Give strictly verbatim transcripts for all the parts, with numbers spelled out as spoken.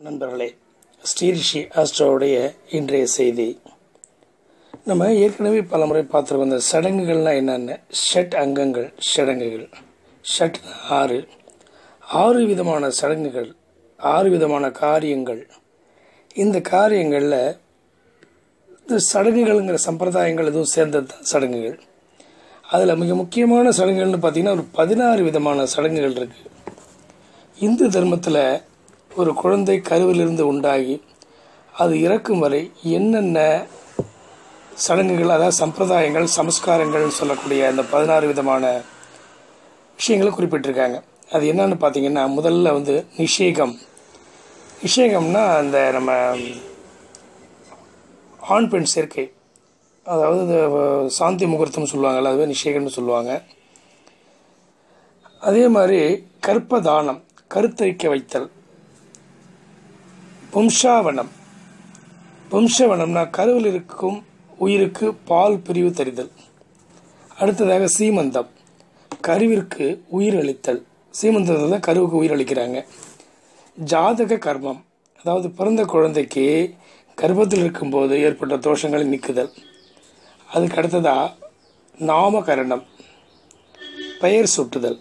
நண்பர்களே, ஸ்ரீரிஷி ஆஸ்ட்ரோவுடைய இன்றைய செய்தி. நம்ம ஏற்கனவே பல முறை பார்த்துருக்கோம். இந்த சடங்குகள்னால் என்னென்ன, ஷட் அங்கங்கள், சடங்குகள். ஷட் ஆறு ஆறு விதமான சடங்குகள், ஆறு விதமான காரியங்கள். இந்த காரியங்களில் இந்த சடங்குகள்ங்கிற சம்பிரதாயங்கள் எதுவும் சேர்ந்தது தான் சடங்குகள். அதில் மிக முக்கியமான சடங்குகள்னு பார்த்திங்கன்னா ஒரு பதினாறு விதமான சடங்குகள் இருக்குது. இந்து தர்மத்தில் ஒரு குழந்தை கருவிலிருந்து உண்டாகி அது இறக்கும் வரை என்னென்ன சடங்குகள், அதாவது சம்பிரதாயங்கள், சமஸ்காரங்கள் சொல்லக்கூடிய அந்த பதினாறு விதமான விஷயங்களை குறிப்பிட்டிருக்காங்க. அது என்னன்னு பார்த்தீங்கன்னா, முதல்ல வந்து நிஷேகம். நிஷேகம்னா அந்த நம்ம ஆண் பெண் சேர்க்கை, அதாவது சாந்தி முகூர்த்தம்னு சொல்லுவாங்கள்ல, அதுவே நிஷேகம்னு சொல்லுவாங்க. அதே மாதிரி கற்பதானம், கருத்தரிக்க வைத்தல். பும்சாவனம், பும்சவனம்னா கருவில் இருக்கும் உயிருக்கு பால் பிரிவு தரிதல். அடுத்ததாக சீமந்தம், கருவிற்கு உயிர் அளித்தல். சீமந்தத்தில் தான் கருவுக்கு உயிர் அளிக்கிறாங்க. ஜாதக கர்மம், அதாவது பிறந்த குழந்தைக்கு கர்ப்பத்தில் இருக்கும்போது ஏற்பட்ட தோஷங்களை நீக்குதல். அதுக்கு அடுத்ததாக நாமகரணம், பெயர் சூட்டுதல்.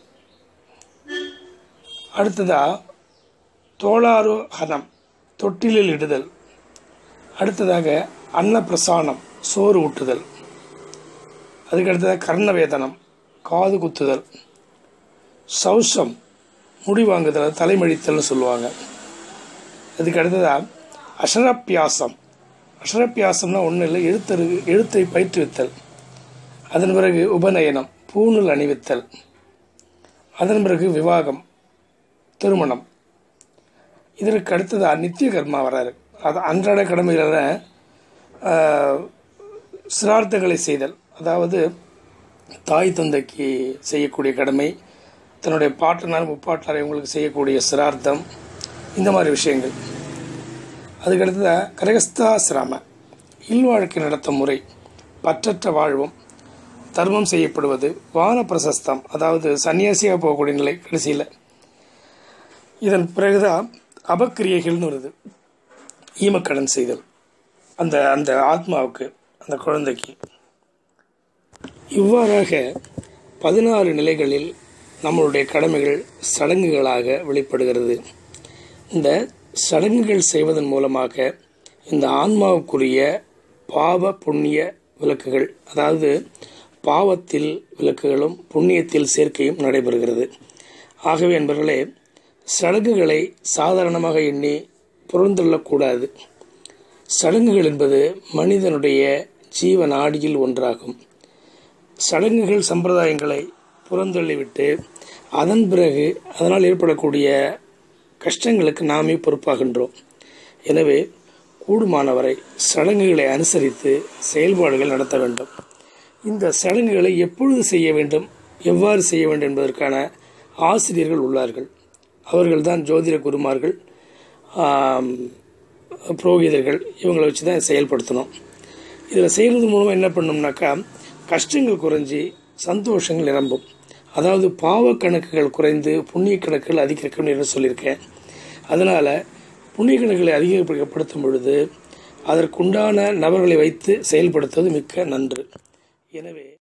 அடுத்ததாக தோளாரோஹணம், தொட்டிலில் இடுதல். அடுத்ததாக அன்னப்பிரசானம், சோறு ஊட்டுதல். அதுக்கு அடுத்ததாக கர்ணவேதனம், காது குத்துதல். சௌசம், முடி வாங்குதல், தலைமழித்தல்னு சொல்லுவாங்க. அதுக்கு அடுத்ததாக அஷரப்பியாசம். அஷரப்பியாசம்னா ஒன்றும் இல்லை, எழுத்தரு எழுத்தை பயிற்றுவித்தல். அதன் பிறகு உபநயனம், பூணூல் அணிவித்தல். அதன் பிறகு விவாகம், திருமணம். இதற்கு அடுத்ததாக நித்திய கர்மா வராரு. அது அன்றாட கடமைகளில் சிரார்த்தங்களை செய்தல், அதாவது தாய் தந்தைக்கு செய்யக்கூடிய கடமை, தன்னுடைய பாட்டனார் முப்பாட்டனார் இவங்களுக்கு செய்யக்கூடிய சிரார்த்தம், இந்த மாதிரி விஷயங்கள். அதுக்கு அடுத்ததாக கிரகஸ்தாசிரம, இல்வாழ்க்கை நடத்தும் முறை, பற்றற்ற வாழ்வும், தர்மம் செய்யப்படுவது, வான பிரசஸ்தம், அதாவது சன்னியாசியாக போகக்கூடிய நிலை கடைசியில். இதன் பிறகுதான் அபக்கிரியைகள்னு வருது, ஈமக்கடன் செய்தல் அந்த அந்த ஆத்மாவுக்கு, அந்த குழந்தைக்கு. இவ்வாறாக பதினாறு நிலைகளில் நம்மளுடைய கடமைகள் சடங்குகளாக வெளிப்படுகிறது. இந்த சடங்குகள் செய்வதன் மூலமாக இந்த ஆன்மாவுக்குரிய பாவ புண்ணிய விலக்குகள், அதாவது பாவத்தில் விலக்குகளும் புண்ணியத்தில் சேர்க்கையும் நடைபெறுகிறது. ஆகவே என்பவர்களே, சடங்குகளை சாதாரணமாக எண்ணி புறந்தள்ளக்கூடாது. சடங்குகள் என்பது மனிதனுடைய ஜீவ நாடியில் ஒன்றாகும். சடங்குகள் சம்பிரதாயங்களை புறந்தள்ளிவிட்டு அதன் பிறகு அதனால் ஏற்படக்கூடிய கஷ்டங்களுக்கு நாமே பொறுப்பாகின்றோம். எனவே கூடுமானவரை சடங்குகளை அனுசரித்து செயல்பாடுகள் நடத்த வேண்டும். இந்த சடங்குகளை எப்பொழுது செய்ய வேண்டும், எவ்வாறு செய்ய வேண்டும் என்பதற்கான ஆசிரியர்கள் உள்ளார்கள். அவர்கள்தான் ஜோதிட குருமார்கள், புரோகிதர்கள். இவங்களை வச்சு தான் செயல்படுத்தணும். இதில் செய்கிறது மூலமாக என்ன பண்ணோம்னாக்கா, கஷ்டங்கள் குறைஞ்சி சந்தோஷங்கள் நிரம்பும். அதாவது பாவ கணக்குகள் குறைந்து புண்ணிய கணக்குகள் அதிகரிக்கும் என்று சொல்லியிருக்கேன். அதனால் புண்ணிய கணக்குகளை அதிகப்படுத்தும் பொழுது அதற்குண்டான நபர்களை வைத்து செயல்படுத்துவது மிக்க நன்று. எனவே